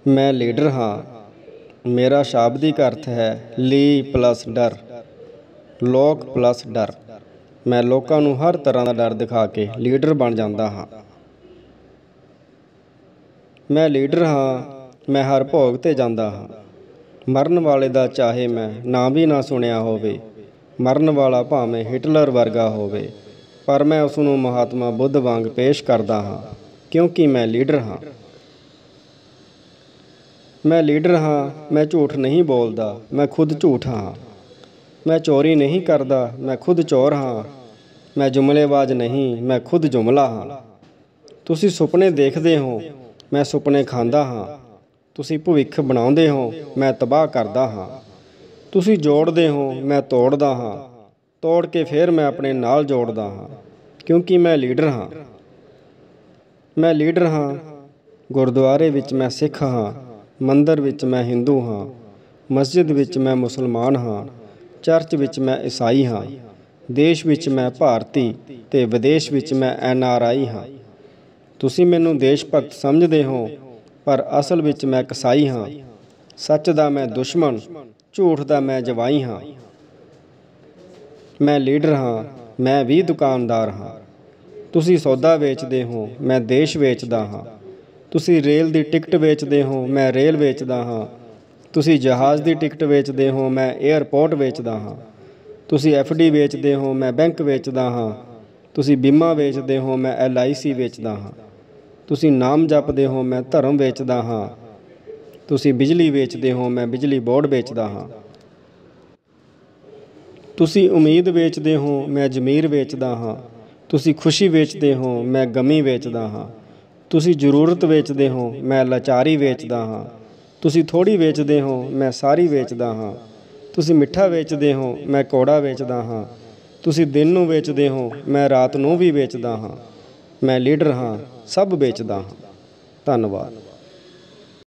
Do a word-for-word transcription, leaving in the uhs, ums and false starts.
मैं लीडर हाँ। मेरा शाब्दिक अर्थ है ली प्लस डर, लोक प्लस डर। मैं लोकां नूं हर तरह का डर दिखा के लीडर बन जाता हाँ। मैं लीडर हाँ, मैं हर भोग ते जांदा हाँ। मरण वाले दा चाहे मैं नाम भी ना सुनिया होवे, मरण वाला भावें हिटलर वर्गा होवे, पर मैं उसनूं महात्मा बुद्ध वांग पेश करदा हाँ, क्योंकि मैं लीडर हाँ। मैं लीडर हाँ, मैं झूठ नहीं बोलदा, मैं खुद झूठ हाँ। मैं चोरी नहीं करदा, मैं खुद चोर हाँ। मैं जुमलेबाज नहीं, मैं खुद जुमला हाँ। तुसी सुपने देखदे हो, मैं सुपने खांदा हाँ। तुसी भविख बनाउंदे हो, मैं तबाह करदा हाँ। तुसी जोड़दे हो, मैं तोड़दा हाँ। तोड़ के फिर मैं अपने नाल जोड़दा हाँ, क्योंकि मैं लीडर हाँ। मैं लीडर हाँ। गुरुद्वारे विच मैं सिख हाँ, मंदिर विच मैं हिंदू हाँ, मस्जिद विच मैं मुसलमान हाँ, चर्च विच मैं ईसाई हाँ, देश विच मैं भारती ते विदेश विच मैं एन आर आई हाँ। तुसी मैनूं देश भगत समझदे हो, पर असल विच मैं कसाई हाँ। सच दा मैं दुश्मन, झूठ दा मैं जवाई हाँ। मैं लीडर हाँ, मैं भी दुकानदार हाँ। तुसी सौदा वेचदे हो, मैं देश वेचदा हाँ। तुसी रेल दी टिकट वेचदे हो, मैं रेल वेचदा हाँ। तुसी जहाज़ दी टिकट वेचदे हो, मैं एयरपोर्ट वेचदा हाँ। तुसी एफ डी वेचदे हो, मैं बैंक वेचदा हाँ। तुसी बीमा वेचदे हो, मैं एल आई सी वेचदा हाँ। तुसी नाम जपदे हो, मैं धर्म वेचदा हाँ। तुसी बिजली वेचदे हो, मैं बिजली बोर्ड वेचदा हाँ। तुसी उम्मीद वेचदे हो, मैं जमीर वेचदा हाँ। तुसी खुशी वेचदे हो, मैं गमी वेचदा हाँ। तुसी जरूरत वेचदे हो, मैं लाचारी वेचदा हाँ। तुसी थोड़ी वेचदे हो, मैं सारी वेचदा हाँ। तुसी मिठा वेचदे हो, मैं कौड़ा वेचदा हाँ। तुसी दिन नूं वेचदे हो, मैं रात नूं भी वेचदा हाँ। मैं लीडर हाँ, सब वेचदा हाँ। धन्नवाद।